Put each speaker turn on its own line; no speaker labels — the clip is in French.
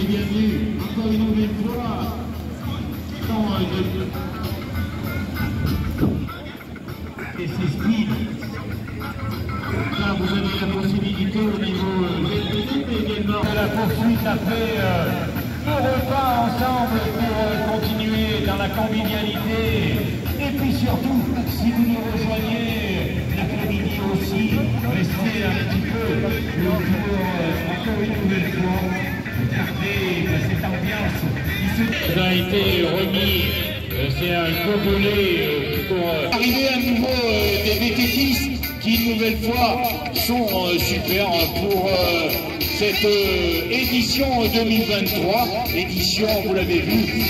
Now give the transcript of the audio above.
bienvenue encore une nouvelle fois. Et c'est speed. Là, vous avez la possibilité au niveau également de la poursuite après le repas ensemble pour continuer dans la convivialité. Et puis surtout, si vous nous rejoignez l'après-midi aussi, restez un petit peu pour encore une nouvelle fois regarder cette ambiance qui nous a été remis. C'est un Congolais pour arriver à nouveau des vététistes qui, une nouvelle fois, sont super pour cette édition 2023. Édition, vous l'avez vu.